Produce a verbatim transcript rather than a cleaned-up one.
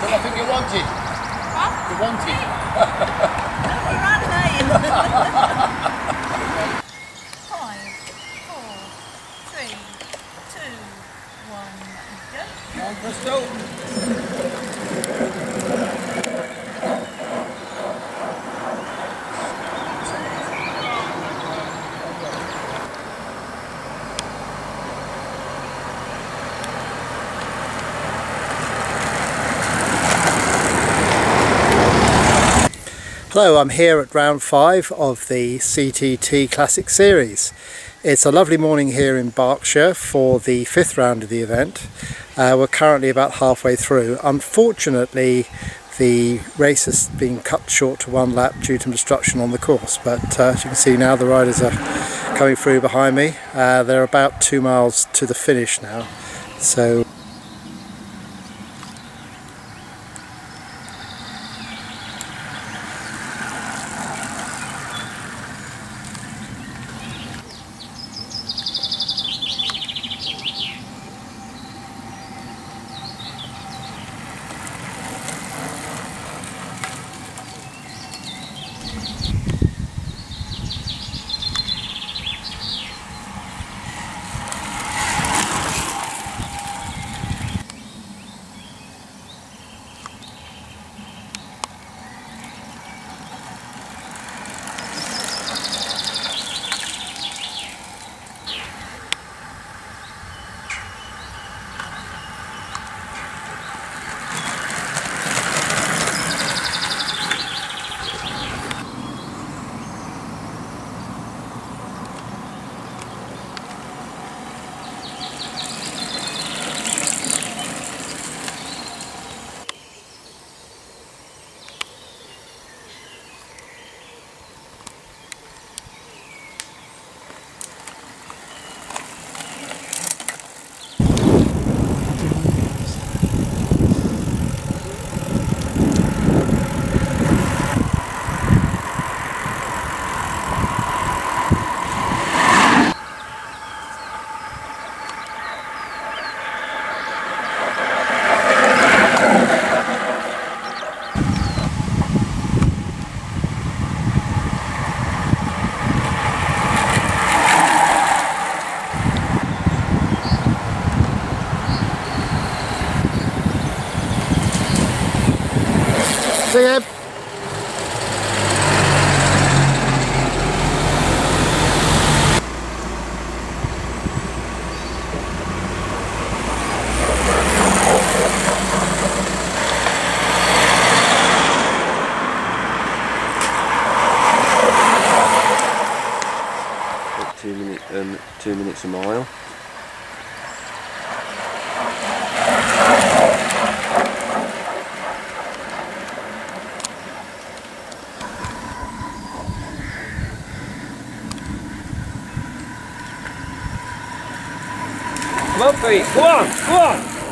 But I think you're wanted. Huh? You're wanted. No, we're running late. Five, four, three, two, one, go. Come on, Crystal. Hello, I'm here at round five of the C T T Classic Series. It's a lovely morning here in Berkshire for the fifth round of the event. Uh, we're currently about halfway through. Unfortunately, the race has been cut short to one lap due to obstruction on the course, but uh, as you can see now the riders are coming through behind me. Uh, they're about two miles to the finish now. So see you. Two minutes, um, two minutes a mile. Come on, Pete, go on, go on!